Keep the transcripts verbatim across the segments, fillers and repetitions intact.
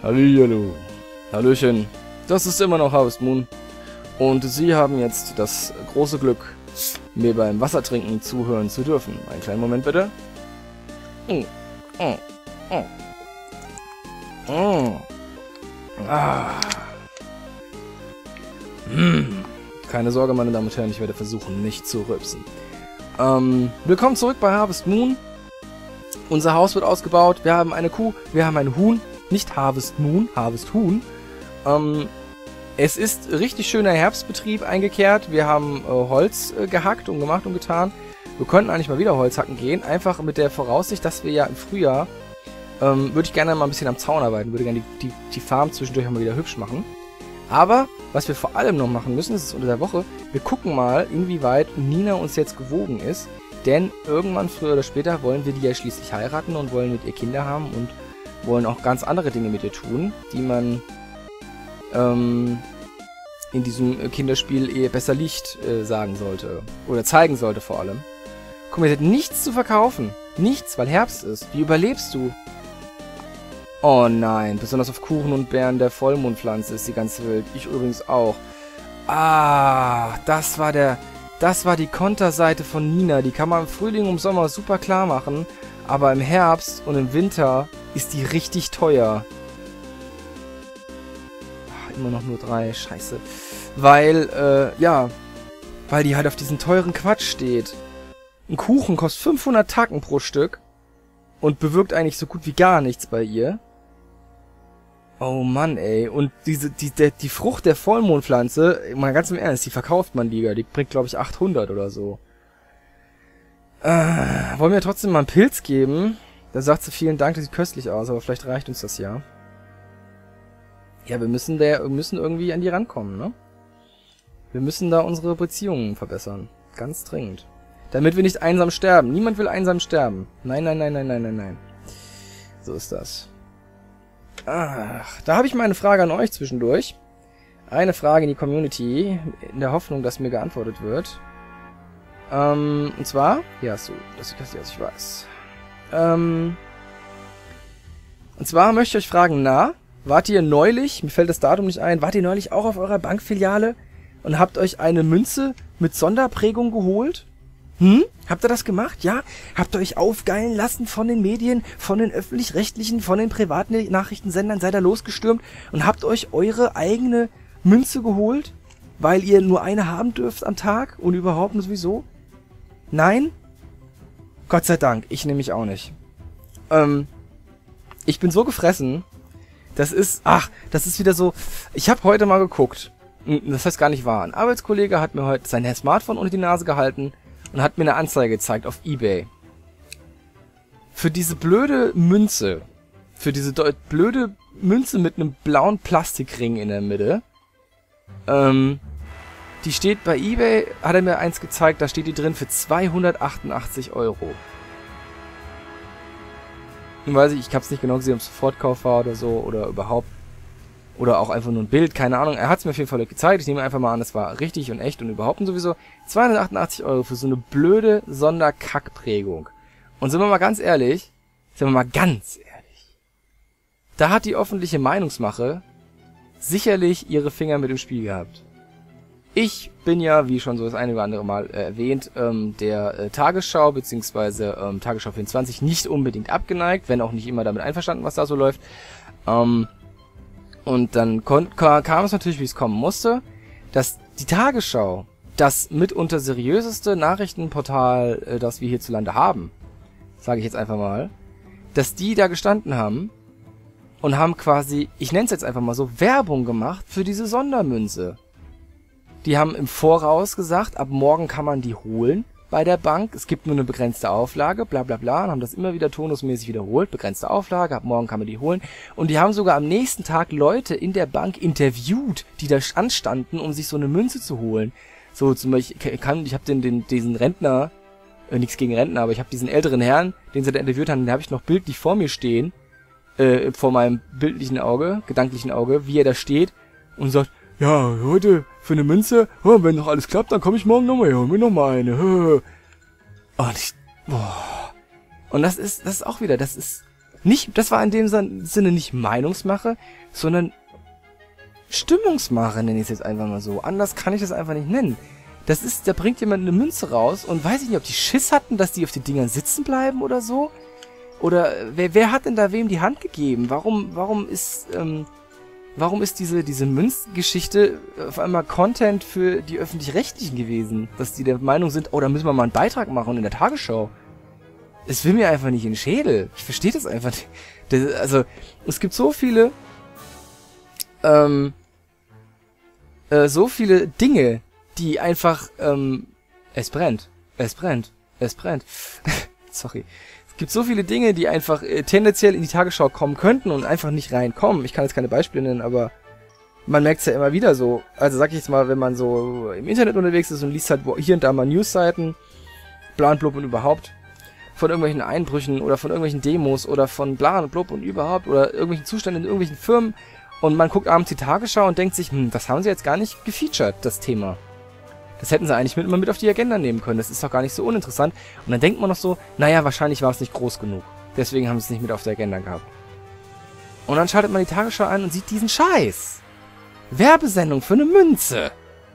Hallihallo. Hallöchen. Das ist immer noch Harvest Moon. Und Sie haben jetzt das große Glück, mir beim Wassertrinken zuhören zu dürfen. Einen kleinen Moment bitte. Mm. Mm. Mm. Mm. Ah. Mm. Keine Sorge, meine Damen und Herren, ich werde versuchen, nicht zu rülpsen. Ähm, willkommen zurück bei Harvest Moon. Unser Haus wird ausgebaut. Wir haben eine Kuh, wir haben ein Huhn. Nicht Harvest Moon, Harvest Huhn. Ähm, es ist richtig schöner Herbstbetrieb eingekehrt. Wir haben äh, Holz äh, gehackt und gemacht und getan. Wir könnten eigentlich mal wieder Holz hacken gehen. Einfach mit der Voraussicht, dass wir ja im Frühjahr, ähm, würde ich gerne mal ein bisschen am Zaun arbeiten. Würde gerne die, die, die Farm zwischendurch auch mal wieder hübsch machen. Aber, was wir vor allem noch machen müssen, das ist unter der Woche, wir gucken mal, inwieweit Nina uns jetzt gewogen ist. Denn irgendwann, früher oder später, wollen wir die ja schließlich heiraten und wollen mit ihr Kinder haben und wollen auch ganz andere Dinge mit ihr tun, die man ähm, in diesem Kinderspiel eher besser Licht äh, sagen sollte. Oder zeigen sollte vor allem. Guck mal, sie hat nichts zu verkaufen. Nichts, weil Herbst ist. Wie überlebst du? Oh nein, besonders auf Kuchen und Beeren der Vollmondpflanze ist sie ganz wild. Ich übrigens auch. Ah, das war der... Das war die Konterseite von Nina. Die kann man im Frühling und im Sommer super klar machen. Aber im Herbst und im Winter ist die richtig teuer. Ach, immer noch nur drei. Scheiße. Weil, äh, ja. Weil die halt auf diesen teuren Quatsch steht. Ein Kuchen kostet fünfhundert Tacken pro Stück. Und bewirkt eigentlich so gut wie gar nichts bei ihr. Oh Mann, ey. Und diese, die, die, die Frucht der Vollmondpflanze, mal ganz im Ernst, die verkauft man lieber. Die bringt, glaube ich, achthundert oder so. Äh, wollen wir trotzdem mal einen Pilz geben? Da sagt sie, vielen Dank, das sieht köstlich aus, aber vielleicht reicht uns das ja. Ja, wir müssen, der, wir müssen irgendwie an die rankommen, ne? Wir müssen da unsere Beziehungen verbessern. Ganz dringend. Damit wir nicht einsam sterben. Niemand will einsam sterben. Nein, nein, nein, nein, nein, nein, nein. So ist das. Ach, da habe ich mal eine Frage an euch zwischendurch. Eine Frage in die Community, in der Hoffnung, dass mir geantwortet wird. Ähm, und zwar, hier hast du, das sieht das aus, ich weiß. Ähm, und zwar möchte ich euch fragen, na, wart ihr neulich, mir fällt das Datum nicht ein, wart ihr neulich auch auf eurer Bankfiliale und habt euch eine Münze mit Sonderprägung geholt? Hm? Habt ihr das gemacht? Ja? Habt ihr euch aufgeilen lassen von den Medien, von den öffentlich-rechtlichen, von den privaten Nachrichtensendern, seid ihr losgestürmt und habt euch eure eigene Münze geholt, weil ihr nur eine haben dürft am Tag und überhaupt nicht sowieso? Nein? Gott sei Dank, ich nehme mich auch nicht. Ähm, ich bin so gefressen, das ist, ach, das ist wieder so, ich habe heute mal geguckt, das heißt gar nicht wahr, ein Arbeitskollege hat mir heute sein Smartphone unter die Nase gehalten und hat mir eine Anzeige gezeigt auf eBay. Für diese blöde Münze, für diese blöde Münze mit einem blauen Plastikring in der Mitte, ähm, die steht bei eBay, hat er mir eins gezeigt, da steht die drin für zweihundertachtundachtzig Euro. Nun weiß ich, ich hab's nicht genau gesehen, ob es Sofortkauf war oder so, oder überhaupt, oder auch einfach nur ein Bild, keine Ahnung. Er hat es mir auf jeden Fall gezeigt. Ich nehme einfach mal an, das war richtig und echt und überhaupt und sowieso. zweihundertachtundachtzig Euro für so eine blöde Sonderkackprägung. Und sind wir mal ganz ehrlich, sind wir mal ganz ehrlich, da hat die öffentliche Meinungsmache sicherlich ihre Finger mit im Spiel gehabt. Ich bin ja, wie schon so das eine oder andere Mal äh, erwähnt, ähm, der äh, Tagesschau bzw. Ähm, Tagesschau vierundzwanzig nicht unbedingt abgeneigt, wenn auch nicht immer damit einverstanden, was da so läuft. Ähm, Und dann kam es natürlich, wie es kommen musste, dass die Tagesschau, das mitunter seriöseste Nachrichtenportal, äh, das wir hierzulande haben, sage ich jetzt einfach mal, dass die da gestanden haben und haben quasi, ich nenne es jetzt einfach mal so, Werbung gemacht für diese Sondermünze. Die haben im Voraus gesagt, ab morgen kann man die holen bei der Bank. Es gibt nur eine begrenzte Auflage, bla bla bla, und haben das immer wieder turnusmäßig wiederholt. Begrenzte Auflage, ab morgen kann man die holen. Und die haben sogar am nächsten Tag Leute in der Bank interviewt, die da anstanden, um sich so eine Münze zu holen. So zum Beispiel, ich, kann, ich habe den, den, diesen Rentner, äh, nichts gegen Rentner, aber ich habe diesen älteren Herrn, den sie da interviewt haben, den habe ich noch bildlich vor mir stehen, äh, vor meinem bildlichen Auge, gedanklichen Auge, wie er da steht und sagt, ja, heute für eine Münze, oh, wenn noch alles klappt, dann komme ich morgen nochmal her, hol mir nochmal eine. Und ich, boah. Und das ist, das ist auch wieder, das ist Nicht, das war in dem Sinne nicht Meinungsmache, sondern Stimmungsmache, nenne ich es jetzt einfach mal so. Anders kann ich das einfach nicht nennen. Das ist, da bringt jemand eine Münze raus und weiß ich nicht, ob die Schiss hatten, dass die auf den Dingern sitzen bleiben oder so. Oder wer, wer hat denn da wem die Hand gegeben? Warum, warum ist, ähm, warum ist diese, diese Münzgeschichte auf einmal Content für die Öffentlich-Rechtlichen gewesen? Dass die der Meinung sind, oh, da müssen wir mal einen Beitrag machen in der Tagesschau. Es will mir einfach nicht in den Schädel. Ich verstehe das einfach nicht. Das, also, es gibt so viele, ähm, äh, so viele Dinge, die einfach, ähm, es brennt. Es brennt. Es brennt. Sorry. Es gibt so viele Dinge, die einfach äh, tendenziell in die Tagesschau kommen könnten und einfach nicht reinkommen. Ich kann jetzt keine Beispiele nennen, aber man merkt es ja immer wieder so. Also sag ich jetzt mal, wenn man so im Internet unterwegs ist und liest halt hier und da mal Newsseiten, bla und blub und überhaupt, von irgendwelchen Einbrüchen oder von irgendwelchen Demos oder von bla und blub und überhaupt oder irgendwelchen Zuständen in irgendwelchen Firmen und man guckt abends die Tagesschau und denkt sich, hm, das haben sie jetzt gar nicht gefeatured, das Thema. Das hätten sie eigentlich mit, immer mit auf die Agenda nehmen können. Das ist doch gar nicht so uninteressant. Und dann denkt man noch so, naja, wahrscheinlich war es nicht groß genug. Deswegen haben sie es nicht mit auf der Agenda gehabt. Und dann schaltet man die Tagesschau ein und sieht diesen Scheiß. Werbesendung für eine Münze.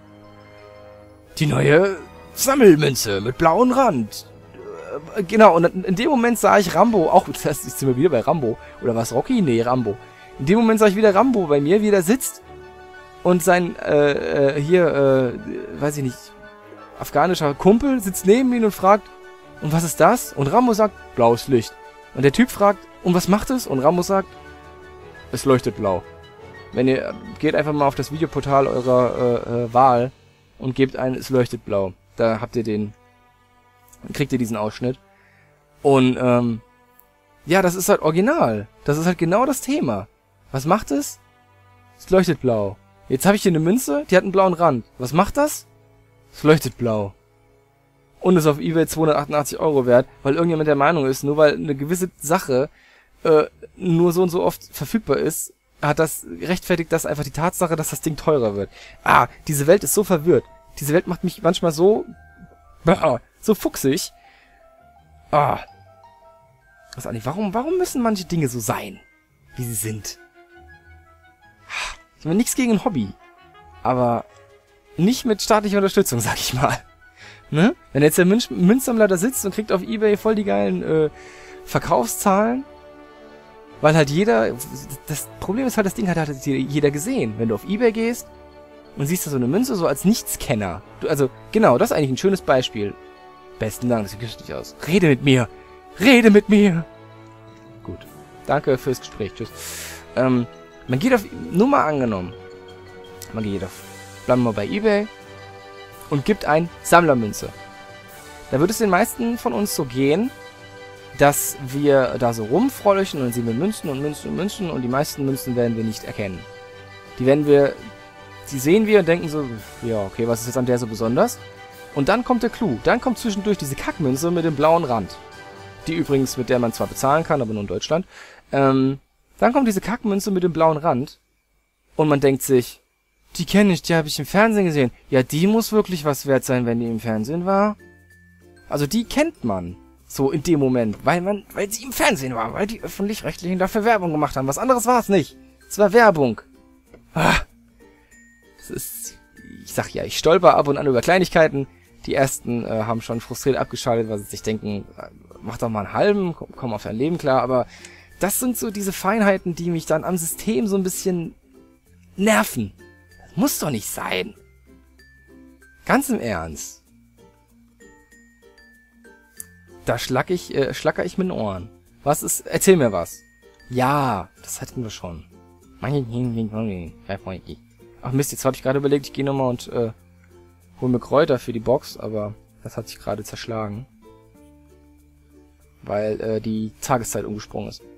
Die neue Sammelmünze mit blauem Rand. Äh, genau, und in dem Moment sah ich Rambo, auch, das ist immer wieder bei Rambo. Oder was, Rocky? Nee, Rambo. In dem Moment sah ich wieder Rambo bei mir, wie der sitzt. Und sein, äh, äh, hier, äh, weiß ich nicht, afghanischer Kumpel sitzt neben ihm und fragt, und was ist das? Und Rambo sagt, blaues Licht. Und der Typ fragt, und was macht es? Und Rambo sagt, es leuchtet blau. Wenn ihr, geht einfach mal auf das Videoportal eurer äh, äh, Wahl und gebt ein, es leuchtet blau. Da habt ihr den, dann kriegt ihr diesen Ausschnitt. Und, ähm, ja, das ist halt original. Das ist halt genau das Thema. Was macht es? Es leuchtet blau. Jetzt habe ich hier eine Münze, die hat einen blauen Rand. Was macht das? Es leuchtet blau. Und ist auf eBay zweihundertachtundachtzig Euro wert, weil irgendjemand der Meinung ist, nur weil eine gewisse Sache äh, nur so und so oft verfügbar ist, hat das rechtfertigt das einfach die Tatsache, dass das Ding teurer wird. Ah, diese Welt ist so verwirrt. Diese Welt macht mich manchmal so bah, so fuchsig. Ah. Was eigentlich, warum, warum müssen manche Dinge so sein, wie sie sind? Ich habe nichts gegen ein Hobby, aber nicht mit staatlicher Unterstützung, sag ich mal. Ne? Wenn jetzt der Münz Münzsammler da sitzt und kriegt auf eBay voll die geilen äh, Verkaufszahlen, weil halt jeder, das Problem ist halt, das Ding hat halt jeder gesehen. Wenn du auf eBay gehst und siehst da so eine Münze so als Nichtskenner. Du, also genau, das ist eigentlich ein schönes Beispiel. Besten Dank, das sieht köstlich aus. Rede mit mir! Rede mit mir! Gut. Danke fürs Gespräch. Tschüss. Ähm, Man geht auf, nur mal angenommen, man geht auf, bleiben wir mal bei eBay und gibt ein Sammlermünze. Da wird es den meisten von uns so gehen, dass wir da so rumfreulichen und dann sehen wir Münzen und Münzen und Münzen und die meisten Münzen werden wir nicht erkennen. Die werden wir, die sehen wir und denken so, ja, okay, was ist jetzt an der so besonders? Und dann kommt der Clou, dann kommt zwischendurch diese Kackmünze mit dem blauen Rand. Die übrigens, mit der man zwar bezahlen kann, aber nur in Deutschland. Ähm, Dann kommt diese Kackmünze mit dem blauen Rand und man denkt sich, die kenne ich, die habe ich im Fernsehen gesehen. Ja, die muss wirklich was wert sein, wenn die im Fernsehen war. Also die kennt man so in dem Moment, weil man, weil sie im Fernsehen war, weil die Öffentlich-Rechtlichen dafür Werbung gemacht haben. Was anderes war es nicht. Es war Werbung. Ah, das ist, ich sag ja, ich stolper ab und an über Kleinigkeiten. Die ersten äh, haben schon frustriert abgeschaltet, weil sie sich denken, mach doch mal einen halben, komm, komm auf dein Leben klar, aber das sind so diese Feinheiten, die mich dann am System so ein bisschen nerven. Das muss doch nicht sein. Ganz im Ernst. Da schlag ich, äh, schlacker ich mit den Ohren. Was ist, erzähl mir was. Ja, das hatten wir schon. Ach Mist, jetzt habe ich gerade überlegt, ich gehe nochmal und äh, hol mir Kräuter für die Box, aber das hat sich gerade zerschlagen. Weil äh, die Tageszeit umgesprungen ist.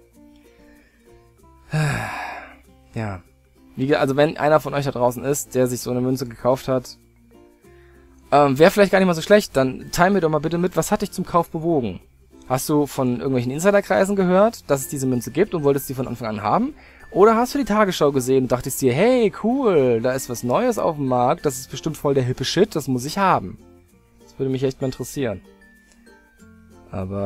Ja. Wie, also wenn einer von euch da draußen ist, der sich so eine Münze gekauft hat, ähm, wäre vielleicht gar nicht mal so schlecht, dann teil mir doch mal bitte mit, was hat dich zum Kauf bewogen? Hast du von irgendwelchen Insiderkreisen gehört, dass es diese Münze gibt und wolltest die von Anfang an haben? Oder hast du die Tagesschau gesehen und dachtest dir, hey, cool, da ist was Neues auf dem Markt, das ist bestimmt voll der hippe Shit, das muss ich haben. Das würde mich echt mal interessieren. Aber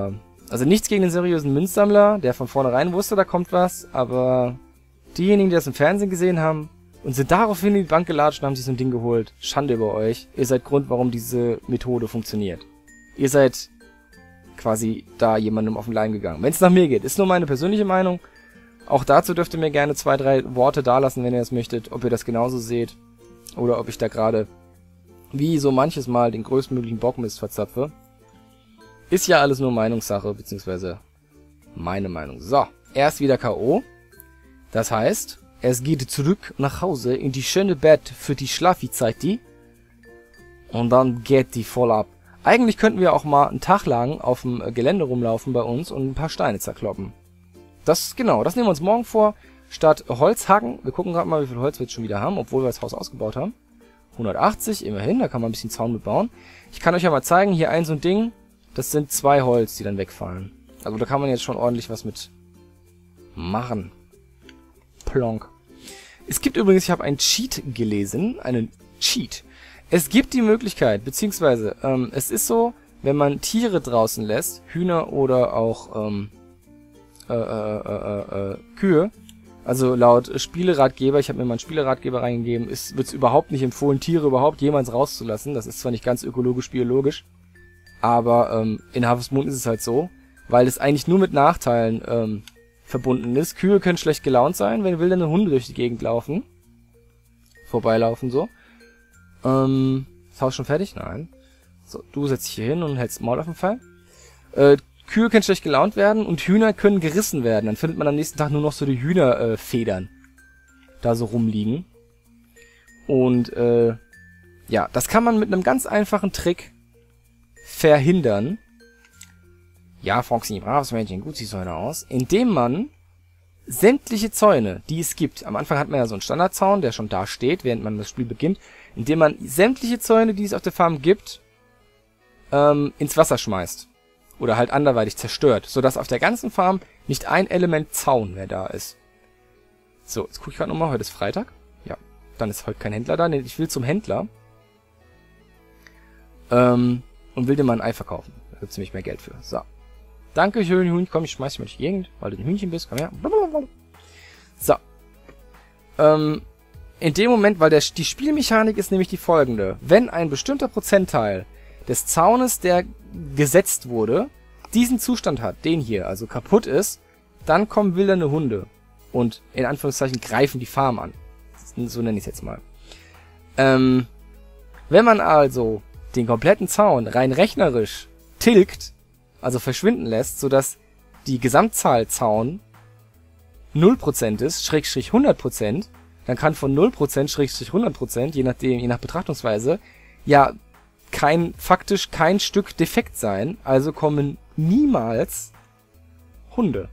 Also nichts gegen den seriösen Münzsammler, der von vornherein wusste, da kommt was, aber diejenigen, die das im Fernsehen gesehen haben und sind daraufhin in die Bank gelatscht und haben sich so ein Ding geholt, Schande über euch. Ihr seid Grund, warum diese Methode funktioniert. Ihr seid quasi da jemandem auf den Leim gegangen. Wenn es nach mir geht, ist nur meine persönliche Meinung. Auch dazu dürft ihr mir gerne zwei, drei Worte dalassen, wenn ihr das möchtet, ob ihr das genauso seht oder ob ich da gerade wie so manches Mal den größtmöglichen Bockmist verzapfe. Ist ja alles nur Meinungssache, beziehungsweise meine Meinung. So, er ist wieder K O. Das heißt, es geht zurück nach Hause in die schöne Bett für die Schlafi-Zeit, die. Und dann geht die voll ab. Eigentlich könnten wir auch mal einen Tag lang auf dem Gelände rumlaufen bei uns und ein paar Steine zerkloppen. Das, genau, das nehmen wir uns morgen vor. Statt Holz hacken, wir gucken gerade mal, wie viel Holz wir jetzt schon wieder haben, obwohl wir das Haus ausgebaut haben. hundertachtzig, immerhin, da kann man ein bisschen Zaun mitbauen. Ich kann euch ja mal zeigen, hier ein so ein Ding, das sind zwei Holz, die dann wegfallen. Also da kann man jetzt schon ordentlich was mit machen. Plonk. Es gibt übrigens, ich habe einen Cheat gelesen, einen Cheat. Es gibt die Möglichkeit, beziehungsweise, ähm, es ist so, wenn man Tiere draußen lässt, Hühner oder auch, ähm, äh, äh, äh, äh, Kühe, also laut Spieleratgeber, ich habe mir mal einen Spieleratgeber reingegeben, wird es überhaupt nicht empfohlen, Tiere überhaupt jemals rauszulassen. Das ist zwar nicht ganz ökologisch, biologisch, aber ähm, in Harvest Moon ist es halt so, weil es eigentlich nur mit Nachteilen ähm, verbunden ist. Kühe können schlecht gelaunt sein, wenn wilde Hunde durch die Gegend laufen. Vorbeilaufen so. Ähm, ist Haus schon fertig? Nein. So, du setzt dich hier hin und hältst Maul auf den Fall. Äh, Kühe können schlecht gelaunt werden und Hühner können gerissen werden. Dann findet man am nächsten Tag nur noch so die Hühnerfedern äh, da so rumliegen. Und äh, ja, das kann man mit einem ganz einfachen Trick verhindern. Ja, Foxy, braves Mädchen, gut siehst du heute aus. Indem man sämtliche Zäune, die es gibt, am Anfang hat man ja so einen Standardzaun, der schon da steht, während man das Spiel beginnt, indem man sämtliche Zäune, die es auf der Farm gibt, ähm, ins Wasser schmeißt. Oder halt anderweitig zerstört, sodass auf der ganzen Farm nicht ein Element Zaun mehr da ist. So, jetzt gucke ich gerade nochmal, heute ist Freitag. Ja, dann ist heute kein Händler da, nee, ich will zum Händler. Ähm, und will dir mal ein Ei verkaufen. Da gibt's nämlich mehr Geld für. So. Danke, schön, Hühnchen. Komm, ich schmeiß dich mal durch die Gegend, weil du ein Hühnchen bist. Komm her. So. Ähm, in dem Moment, weil der, die Spielmechanik ist nämlich die folgende. Wenn ein bestimmter Prozentteil des Zaunes, der gesetzt wurde, diesen Zustand hat, den hier, also kaputt ist, dann kommen wildernde Hunde und in Anführungszeichen greifen die Farm an. So nenne ich es jetzt mal. Ähm, wenn man also den kompletten Zaun rein rechnerisch tilgt, also verschwinden lässt, sodass die Gesamtzahl Zaun null Prozent ist, Schrägstrich hundert Prozent, dann kann von null Prozent, Schrägstrich hundert Prozent, je nachdem, je nach Betrachtungsweise, ja, kein, faktisch kein Stück defekt sein, also kommen niemals Hunde.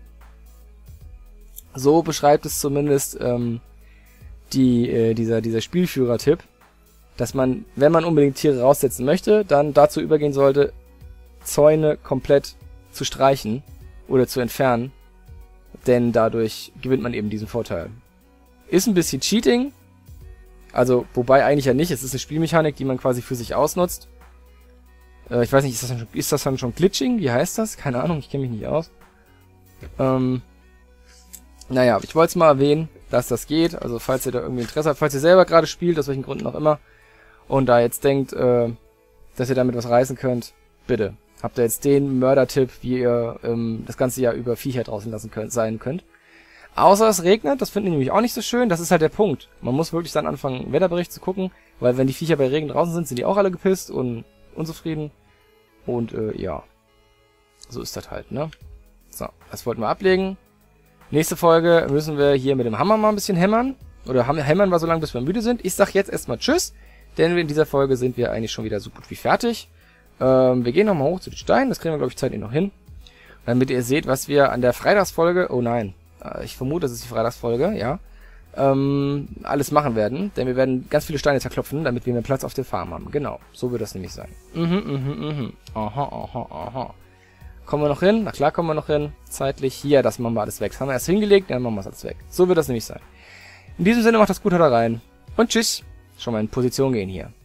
So beschreibt es zumindest ähm, die, äh, dieser, dieser Spielführer-Tipp, dass man, wenn man unbedingt Tiere raussetzen möchte, dann dazu übergehen sollte, Zäune komplett zu streichen oder zu entfernen, denn dadurch gewinnt man eben diesen Vorteil. Ist ein bisschen Cheating, also, wobei eigentlich ja nicht, es ist eine Spielmechanik, die man quasi für sich ausnutzt. Äh, ich weiß nicht, ist das, dann schon, ist das dann schon Glitching? Wie heißt das? Keine Ahnung, ich kenne mich nicht aus. Ähm, naja, ich wollte es mal erwähnen, dass das geht. Also, falls ihr da irgendwie Interesse habt, falls ihr selber gerade spielt, aus welchen Gründen auch immer, und da jetzt denkt, äh, dass ihr damit was reißen könnt, bitte. Habt ihr jetzt den Mördertipp, wie ihr ähm, das ganze Jahr über Viecher draußen lassen könnt, sein könnt. Außer es regnet, das finden die nämlich auch nicht so schön, das ist halt der Punkt. Man muss wirklich dann anfangen, einen Wetterbericht zu gucken, weil wenn die Viecher bei Regen draußen sind, sind die auch alle gepisst und unzufrieden. Und äh, ja, so ist das halt, ne? So, das wollten wir ablegen. Nächste Folge müssen wir hier mit dem Hammer mal ein bisschen hämmern. Oder hämmern wir so lange, bis wir müde sind. Ich sag jetzt erstmal Tschüss, denn in dieser Folge sind wir eigentlich schon wieder so gut wie fertig. Ähm, wir gehen nochmal hoch zu den Steinen, das kriegen wir, glaube ich, zeitlich noch hin. Damit ihr seht, was wir an der Freitagsfolge, oh nein, ich vermute, das ist die Freitagsfolge, ja, ähm, alles machen werden, denn wir werden ganz viele Steine zerklopfen, damit wir mehr Platz auf der Farm haben. Genau, so wird das nämlich sein. Mhm, mhm, mhm. Aha, aha, aha. Kommen wir noch hin? Na klar kommen wir noch hin. Zeitlich. Hier, das machen wir alles weg. Das haben wir erst hingelegt, dann machen wir es alles weg. So wird das nämlich sein. In diesem Sinne, macht das gut, haut rein. Und tschüss. Schon mal in Position gehen hier.